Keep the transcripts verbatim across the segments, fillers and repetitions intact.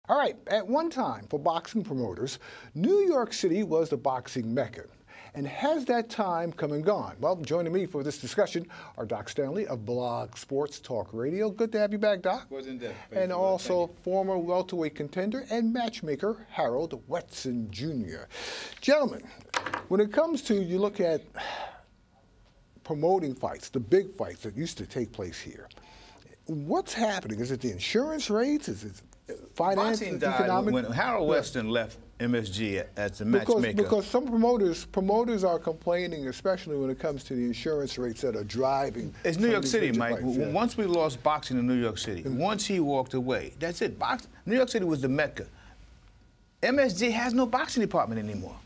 All right, at one time, for boxing promoters, New York City was the boxing mecca. And has that time come and gone? Well, joining me for this discussion are Doc Stanley of Blog Sports Talk Radio. Good to have you back, Doc. Wasn't that? And also former welterweight contender and matchmaker Harold Wetson Junior Gentlemen, when it comes to, you look at promoting fights, the big fights that used to take place here, what's happening? Is it the insurance rates? Is it finance, Boxing died economic? when Harold Weston left M S G as the Because, matchmaker. because some promoters promoters are complaining, especially when it comes to the insurance rates that are driving. It's New some York of these City, major Mike. fights, yeah. Once we lost boxing in New York City, Mm-hmm. once he walked away, that's it. Box, New York City was the mecca. M S G has no boxing department anymore.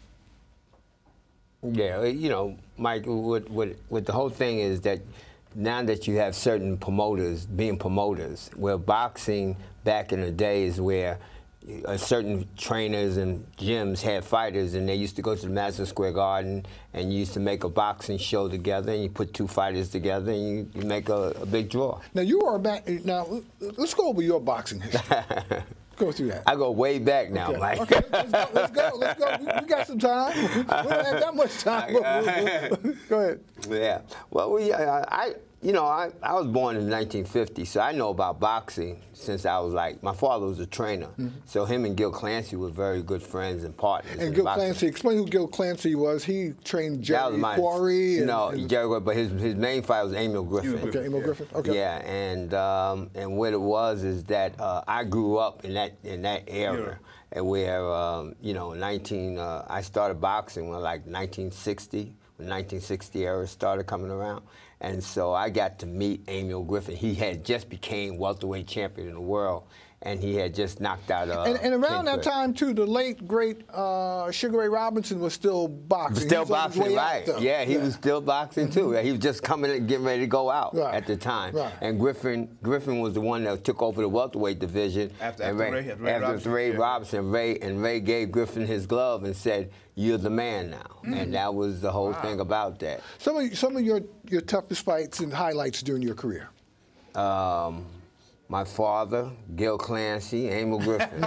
Yeah, you know, Mike, what, what, what the whole thing is that now that you have certain promoters being promoters, where boxing back in the days where uh, certain trainers and gyms had fighters, and they used to go to the Madison Square Garden and you used to make a boxing show together, and you put two fighters together, and you, you make a, a big draw. Now you are back. Now let's go over your boxing history. Go through that. I go way back now, Okay. Mike. Okay, let's go. Let's go. Let's go. We, we got some time. We don't have that much time. Go ahead. Yeah. Well, we, uh, I, you know, I, I was born in nineteen fifty, so I know about boxing since I was like, my father was a trainer. Mm-hmm. So him and Gil Clancy were very good friends and partners. And Gil boxing. Clancy, explain who Gil Clancy was. He trained Jerry my, Quarry. No, and, Jerry, but his his main fight was Emil Griffin. Okay, Emil yeah. Griffin. Okay. Yeah, and um, and what it was is that uh, I grew up in that in that era, yeah. where um, you know, nineteen. Uh, I started boxing when like nineteen sixty. When nineteen sixty era started coming around. And so I got to meet Emil Griffin. He had just became welterweight champion in the world, and he had just knocked out uh, And, and around that time, too, the late, great uh, Sugar Ray Robinson was still boxing. Still boxing, right. Out, yeah, he yeah. was still boxing, too. He was just coming and getting ready to go out right. at the time. Right. And Griffin Griffin was the one that took over the welterweight division. After, and after Ray, Ray, Ray after Robinson. Ray yeah. Robinson, Ray, and Ray gave Griffin his glove and said, "You're the man now." Mm. And that was the whole wow. thing about that. Some of, some of your, your toughest fights and highlights during your career? Um, my father, Gil Clancy, Emil Griffin.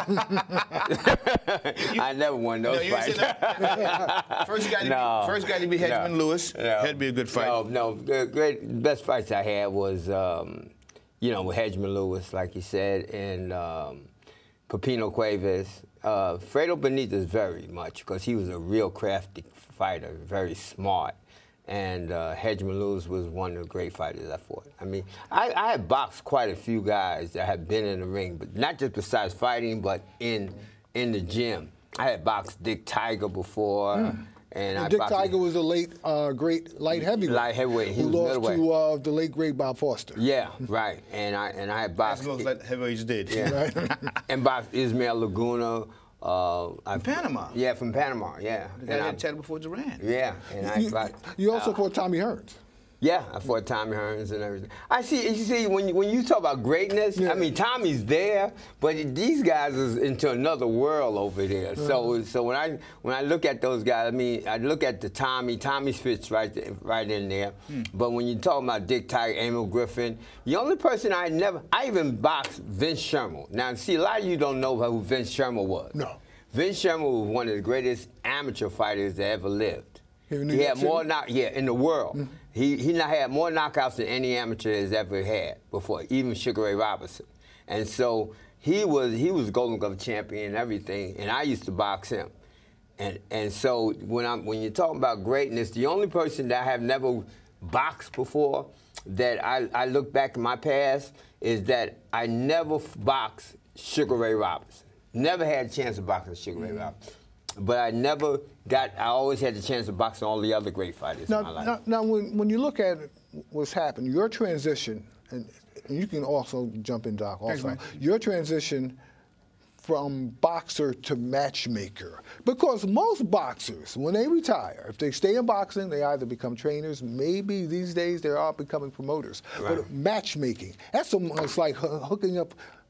I never won those no, fights. first guy to no, be, first guy to be Hedgeman no, Lewis. No, That'd be a good fight. No, no. The great best fights I had was, um, you know, with Hedgeman Lewis, like you said, and um, Pepino Cuevas. Uh, Fredo Benitez very much, because he was a real crafty fighter, very smart. And uh, Hedgeman Lewis was one of the great fighters I fought. I mean, I, I had boxed quite a few guys that had been in the ring, but not just besides fighting, but in in the gym. I had boxed Dick Tiger before. Mm. And, and I Dick boxed Tiger was a late, uh, great light heavyweight. Light heavyweight. He who was lost middleweight. to uh, the late great Bob Foster. Yeah, right. And I and I had boxed. As most light heavyweights did. Yeah. Right. And boxed Ismael Laguna. Uh, from Panama. Yeah, from Panama. Yeah. The guy that chatted before Duran. Yeah. And I you, fought, you also uh, fought Tommy Hearns. Yeah, I fought Tommy Hearns and everything. I see. You see, when you, when you talk about greatness, yeah. I mean, Tommy's there, but these guys is into another world over there. Mm-hmm. So, so when I when I look at those guys, I mean, I look at the Tommy. Tommy fits right there, right in there. Mm. But when you talk about Dick Tiger, Emil Griffin, the only person I never, I even boxed Vince Sherman. Now, see, a lot of you don't know who Vince Sherman was. No. Vince Sherman was one of the greatest amateur fighters that ever lived. Here in New he York had City? more knock, yeah, in the world. Mm-hmm. He he not had more knockouts than any amateur has ever had before, even Sugar Ray Robinson. And so he was he was Golden Glove champion and everything, and I used to box him. And and so when I'm when you're talking about greatness, the only person that I have never boxed before that I, I look back in my past is that I never boxed Sugar Ray Robinson. Never had a chance of boxing Sugar Ray Robinson. But I never got, I always had the chance of boxing all the other great fighters now, in my life. Now, now when, when you look at what's happened, your transition, and, and you can also jump in, Doc, also, Thanks, your transition from boxer to matchmaker. Because most boxers, when they retire, if they stay in boxing, they either become trainers, maybe these days they are becoming promoters. Right. But matchmaking, that's almost like hooking up